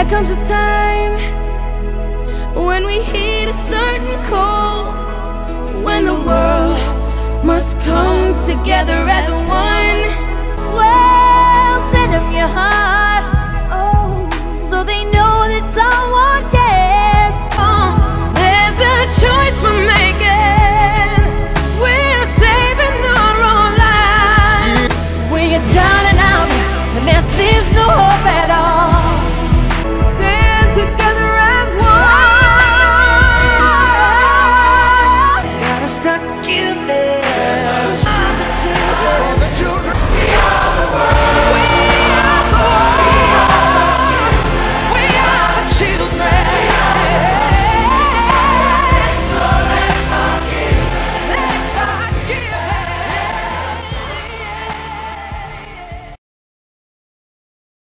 There comes a time when we heed a certain call, when the world must come together as one. Well, set up your heart.